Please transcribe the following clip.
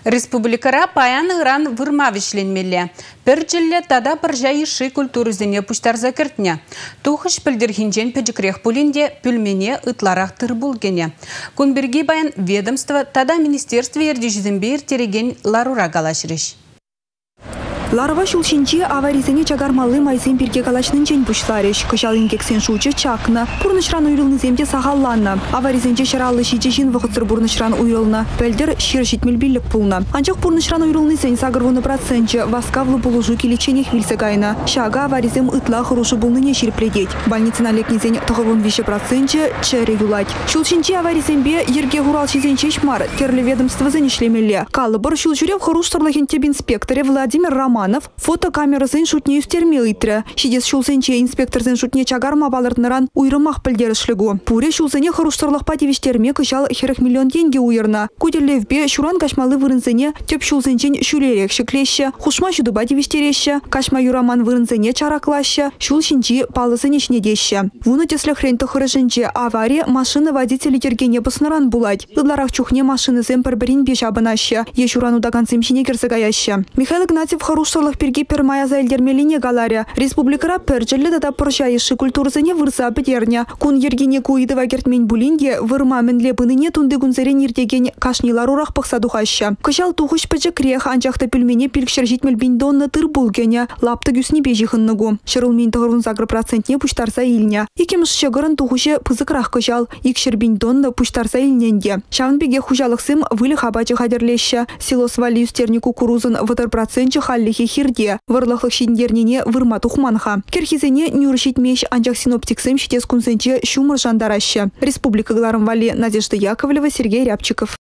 Республикара паян ыран вырма вишленмелі. Пір жылі тада бір жайышы культурызыне пұштарза кіртіне. Тухыш пілдірхінжен пәжікрех пулінде пүлмене ытларақ тыр бұлгене. Күнбірге баян ведомство тада министерство ердежізімбе ертереген ларура галашырыш. Ларва шулшинче аваризене чагармалы майзен пирке калашнын жен пушларыш. Кышал инкексен шучы чакна. Пурнышран уйрылны земде сахалланна. Аваризенче шаралы шиче жин вғыцыр пурнышран уйрылна. Пөлдер шир житмел биллік пулна. Анчақ пурнышран уйрылны зен сагырвыны процентче васкавлы булужу келеченех вильсе гайна. Шага аваризем ытла хорошы булныне ширпледеть. Больницына лекнезен тұғывын више процентче чәрі юлать. Шулшинче аваризембе ерге гурал шизен чешмар. Терлі ведомство занешлемелі. Калыбыр шулшурев хороштарлахентеб инспекторе Владимир Роман фотокамерасын шутне үстерме ыйтры. Шидес шулсенче инспекторсын шутне чагарма балыртныран уйрымақ пілдерішлігу. Пуре шулсене хоруштарлық патевиштерме кышал херек миллион тенге уйырна. Кудерлевбе шуран кашмалы вырынзене төп шулсенчен шулерек шеклеші, хушма шуды патевиштереші, кашма юраман вырынзене чараклашы, шул шинчи палысын ишнедеші. Вуны теслі хренті хырышынче авария машины водители тергене басныран булать. Ыдларах чухне машины земпер-бірін беш абынашы. Ешуран удаган земшіне керзігаяшы. Михаил Игнатьев Харушсарлых перги пермая за эльдермелине галаря. Республикара перджелі дада поршайышы культурзыне вырса бедерня. Кун ергене куидыва кертмен булинге вырма менле быныне тунды гунзерен ертеген кашнилар урах пақсадухаща. Кышал тухыш пачакрех анчақта пülмене пилкшер житмел биндонны тыр булгене лапты гүсне бежихыннығу. Шырылмен тұғырын загр процентне пуштарса илня. Икеміш шығырын тухыше пызыкрах кышал. Икшер биндонны пуштарса илненге. Шағын беге хужалықсым вылы хабачы хадерлеші. Силос вали үстерні кукурузын ватыр процентче халлихи хирде. Варлахлық шиндернене вырма тухманха. Керхизене нюршитмеш анчақ синоптиксым шитес кунсенче шумыр жандарашы. Республика Гларым Вали, Надежда Яковлева, Сергей Рябчиков.